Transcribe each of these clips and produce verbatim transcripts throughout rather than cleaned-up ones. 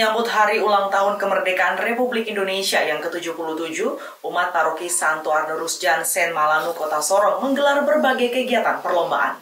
menyambut hari ulang tahun kemerdekaan Republik Indonesia yang ke tujuh puluh tujuh, umat paroki Santo Arnorus Jansen Malanu, Kota Sorong menggelar berbagai kegiatan perlombaan.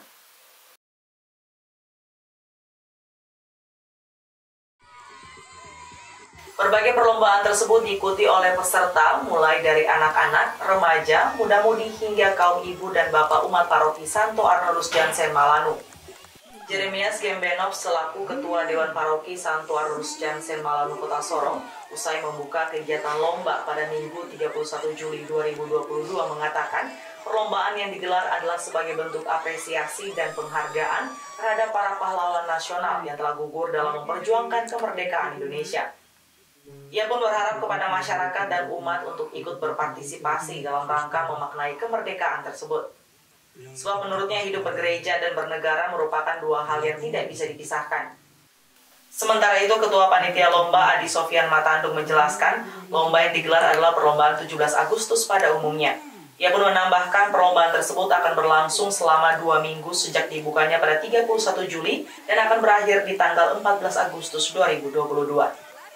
Berbagai perlombaan tersebut diikuti oleh peserta mulai dari anak-anak, remaja, muda-mudi hingga kaum ibu dan bapak umat paroki Santo Arnorus Jansen Malanu. Jeremias Gembenov selaku Ketua Dewan Paroki Santo Arnorus Jansen Malanu, Kota Sorong, usai membuka kegiatan lomba pada Minggu tiga puluh satu Juli dua ribu dua puluh dua mengatakan perlombaan yang digelar adalah sebagai bentuk apresiasi dan penghargaan terhadap para pahlawan nasional yang telah gugur dalam memperjuangkan kemerdekaan Indonesia. Ia pun berharap kepada masyarakat dan umat untuk ikut berpartisipasi dalam rangka memaknai kemerdekaan tersebut. Sebab menurutnya hidup bergereja dan bernegara merupakan dua hal yang tidak bisa dipisahkan. Sementara itu, Ketua Panitia Lomba Adi Sofian Matandung menjelaskan, lomba yang digelar adalah perlombaan tujuh belas Agustus pada umumnya. Ia pun menambahkan perlombaan tersebut akan berlangsung selama dua minggu sejak dibukanya pada tiga puluh satu Juli dan akan berakhir di tanggal empat belas Agustus dua ribu dua puluh dua.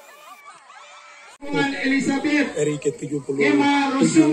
Hari ke tujuh puluh tujuh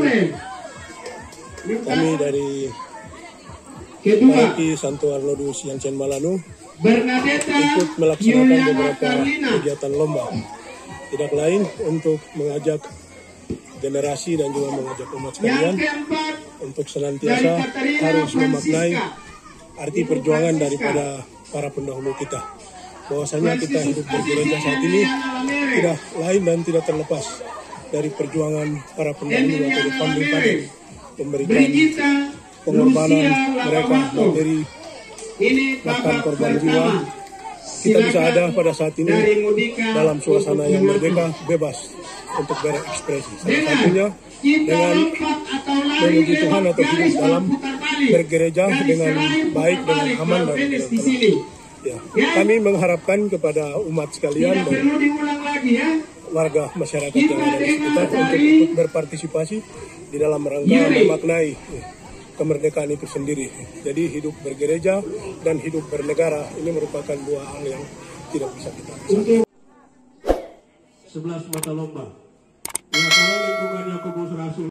kami dari Paroki Santo Arnorus Jansen Malanu ikut melaksanakan beberapa kegiatan lomba. Tidak lain untuk mengajak generasi dan juga mengajak umat sekalian untuk senantiasa harus memaknai arti perjuangan daripada para pendahulu kita. Bahwasanya kita hidup bergereja saat ini tidak lain dan tidak terlepas dari perjuangan para pendahulu atau the founding father memberikan pengorbanan mereka materi bahkan korban jiwa. Kita bisa ada pada saat ini dalam suasana yang merdeka, bebas untuk berekspresi. Salah satunya dengan memuji Tuhan atau hidup dalam bergereja dengan baik, dengan aman dan dengan tenang. Ya, kami mengharapkan kepada umat sekalian dan warga masyarakat yang ada di sekitar untuk ikut berpartisipasi di dalam rangka memaknai kemerdekaan itu sendiri. Jadi hidup bergereja dan hidup bernegara ini merupakan dua hal yang tidak bisa kita pisahkan. sebelas mata lomba. Ya, kalau lingkungan Yakobus Rasul